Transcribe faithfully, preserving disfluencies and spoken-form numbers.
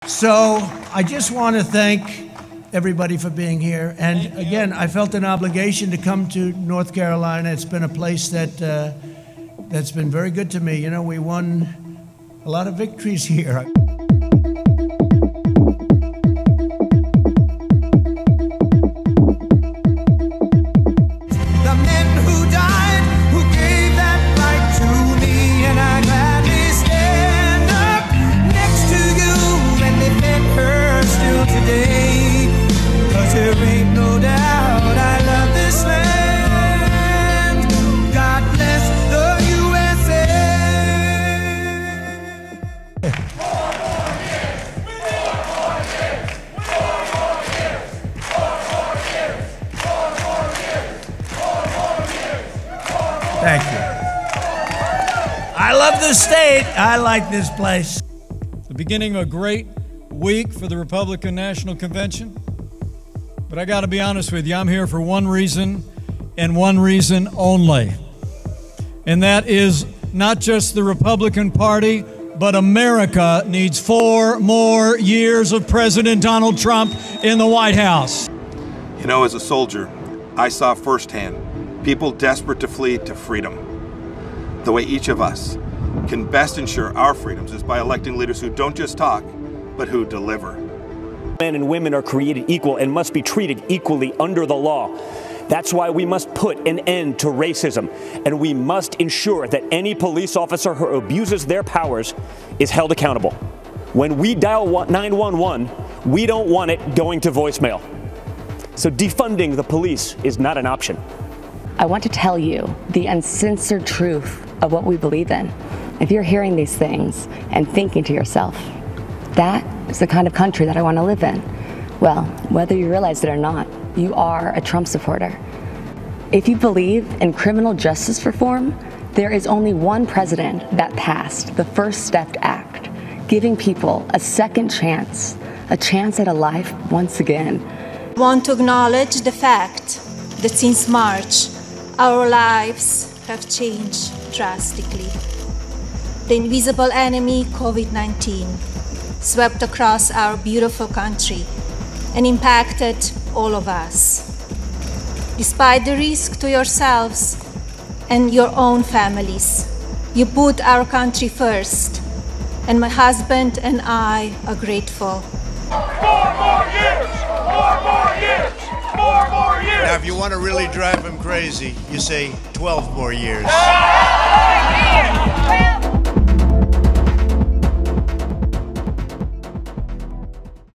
So I just want to thank everybody for being here. And again, I felt an obligation to come to North Carolina. It's been a place that, uh, that's been very good to me. You know, we won a lot of victories here. Thank you. I love this state. I like this place. The beginning of a great week for the Republican National Convention. But I got to be honest with you, I'm here for one reason and one reason only. And that is not just the Republican Party, but America needs four more years of President Donald Trump in the White House. You know, as a soldier, I saw firsthand people desperate to flee to freedom. The way each of us can best ensure our freedoms is by electing leaders who don't just talk, but who deliver. Men and women are created equal and must be treated equally under the law. That's why we must put an end to racism, and we must ensure that any police officer who abuses their powers is held accountable. When we dial nine one one, we don't want it going to voicemail. So defunding the police is not an option. I want to tell you the uncensored truth of what we believe in. If you're hearing these things and thinking to yourself, that is the kind of country that I want to live in, well, whether you realize it or not, you are a Trump supporter. If you believe in criminal justice reform, there is only one president that passed the First Step Act, giving people a second chance, a chance at a life once again. I want to acknowledge the fact that since March, our lives have changed drastically. The invisible enemy, COVID nineteen, swept across our beautiful country and impacted all of us. Despite the risk to yourselves and your own families, you put our country first, and my husband and I are grateful. Four more years! Four more years! Four more years! Now, if you want to really drive him crazy, you say twelve more years.